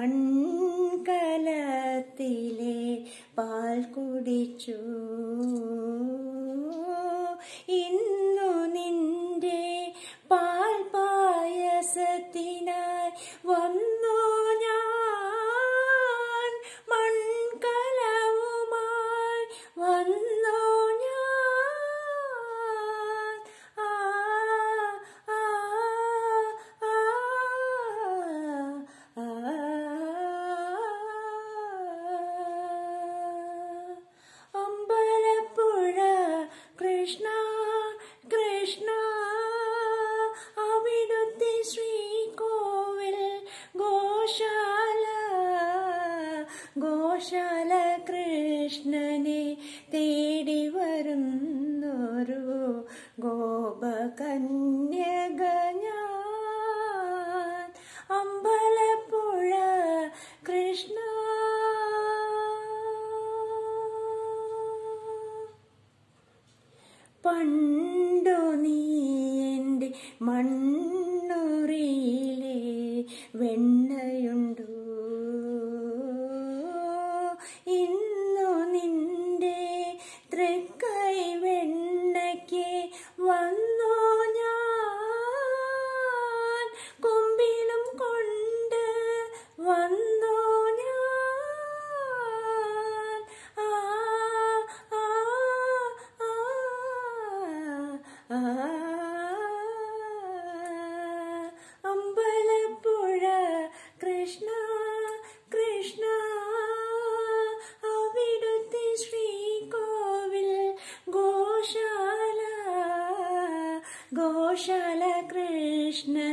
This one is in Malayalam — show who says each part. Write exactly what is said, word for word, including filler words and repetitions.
Speaker 1: മൺകലത്തിലെ പാൽ കുടിച്ചു. ഇന്നു നിന്റെ പാൽ പായസത്തിനായി വന്നു ഞാൻ, മൺകലവുമായി വന്നു ഞാൻ. ആ ആ ആ ആ അമ്പലപ്പുഴ കൃഷ്ണ കൃഷ്ണ, അവിടുത്തെ ശ്രീകോവിൽ ഗോശാല ഗോശാല കൃഷ്ണനെ തേടി വരുന്നൊരു ഗോപകന്യക ഞാൻ. അമ്പലപ്പുഴ കൃഷ്ണ. പണ്ടു നീ എൻ്റെ മണ്ണുറിയിലെ വെണ്ണയുണ്ടു, ഇന്നു നിന്റെ തൃക്കൈ വെണ്ണയ്ക്ക് വന്നു ഞാൻ, കൊമ്പിലും കൊണ്ട് വന്നു ഞാൻ. ആ ആ ആ ആ അമ്പലപ്പുഴ കൃഷ്ണ കൃഷ്ണ, അവിടുത്തെ ശ്രീകോവിൽ ഗോശാല ഗോശാല കൃഷ്ണ